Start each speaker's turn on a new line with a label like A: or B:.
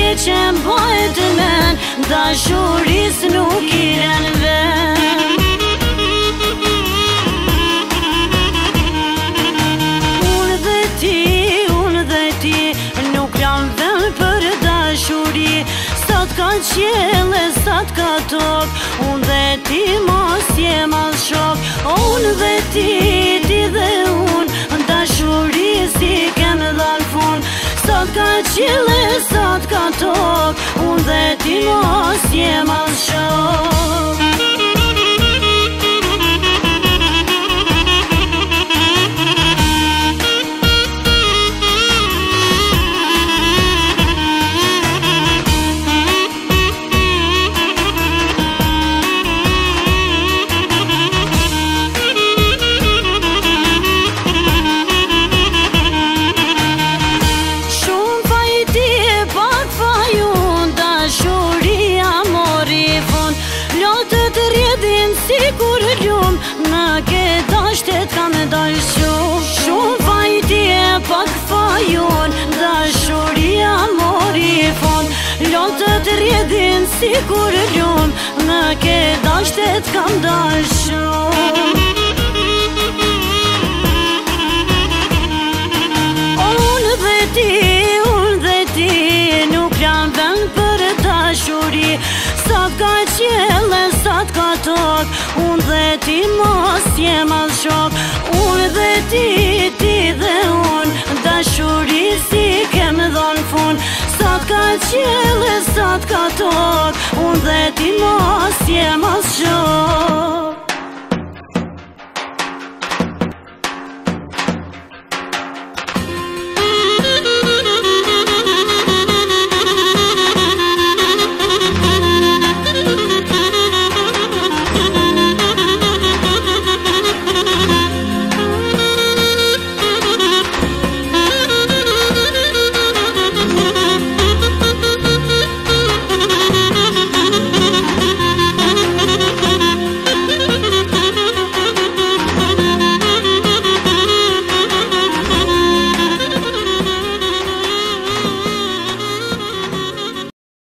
A: që mbajt men, dashuris nuk I len ven. Unë dhe ti nuk lam ven për dashuri, sot ka qjelle, sot ka tok, unë dhe ti mos jem as shok. Unë dhe ti dhe unë, dashuri si kem dhal fun, sot ka qjelle, sot ka tok, unë dhe ti mos jem as shok. Sikur ljum, në ke dashtet ka me dal shumë fajti pak fajon, dashuria mori fond. Lotët rjedhin sikur ljum, në ke dashtet ka me dal shumë. Unë dhe ti nuk lam ven për dashuri, sot ka qjelle, sot ka tok, unë dhe ti mos jem as shok. Unë dhe ti dhe unë, dashuri si kem dhon fun, sot ka qjelle, sot ka tok, unë dhe ti mos jem as shok.